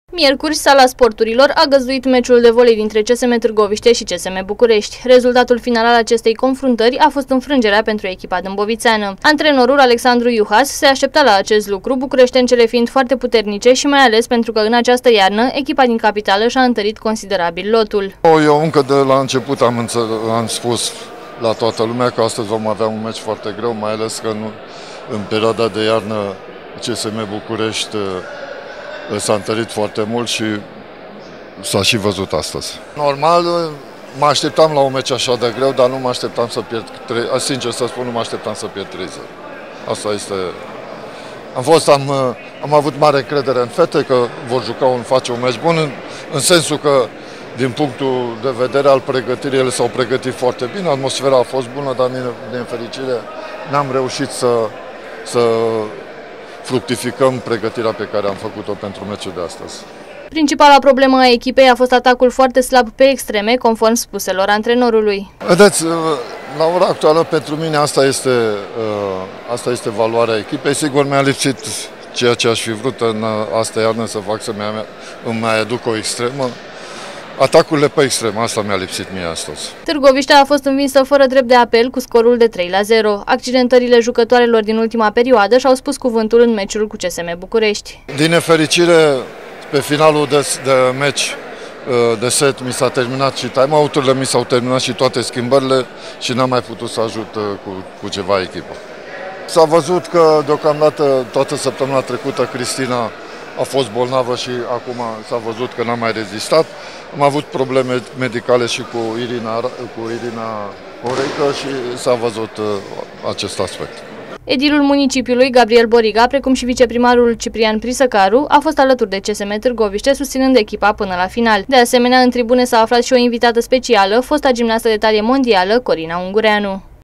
Miercuri, Sala Sporturilor a găzduit meciul de volei dintre CSM Târgoviște și CSM București. Rezultatul final al acestei confruntări a fost înfrângerea pentru echipa dâmbovițeană. Antrenorul Alexandru Iuhas se aștepta la acest lucru, bucureștencele fiind foarte puternice și mai ales pentru că în această iarnă echipa din capitală și-a întărit considerabil lotul. Eu încă de la început am spus la toată lumea că astăzi vom avea un meci foarte greu, mai ales că în perioada de iarnă CSM București s-a întărit foarte mult și s-a și văzut astăzi. Normal, mă așteptam la un meci așa de greu, dar nu mă așteptam să pierd, sincer să spun, nu mă așteptam să pierd 3-0. Asta este... Am avut mare încredere în fete că vor face un meci bun, în sensul că, din punctul de vedere al pregătirii, ele s-au pregătit foarte bine, atmosfera a fost bună, dar din fericire n-am reușit să fructificăm pregătirea pe care am făcut-o pentru meciul de astăzi. Principala problemă a echipei a fost atacul foarte slab pe extreme, conform spuselor antrenorului. Vedeți, la ora actuală, pentru mine asta este valoarea echipei. Sigur, mi-a lipsit ceea ce aș fi vrut în asta iarnă să fac, să îmi mai aduc o extremă. Atacurile pe extrem, asta mi-a lipsit mie astăzi. Târgoviștea a fost învinsă fără drept de apel cu scorul de 3-0. Accidentările jucătoarelor din ultima perioadă și-au spus cuvântul în meciul cu CSM București. Din nefericire, pe finalul de meci de set mi s-a terminat și time-out-urile, mi s-au terminat și toate schimbările și n-am mai putut să ajut cu ceva echipă. S-a văzut că deocamdată toată săptămâna trecută Cristina a fost bolnavă și acum s-a văzut că n-a mai rezistat. Am avut probleme medicale și cu Irina Oreică și s-a văzut acest aspect. Edilul municipiului, Gabriel Boriga, precum și viceprimarul Ciprian Prisăcaru, a fost alături de CSM Târgoviște, susținând echipa până la final. De asemenea, în tribune s-a aflat și o invitată specială, fosta gimnastă de talie mondială, Corina Ungureanu.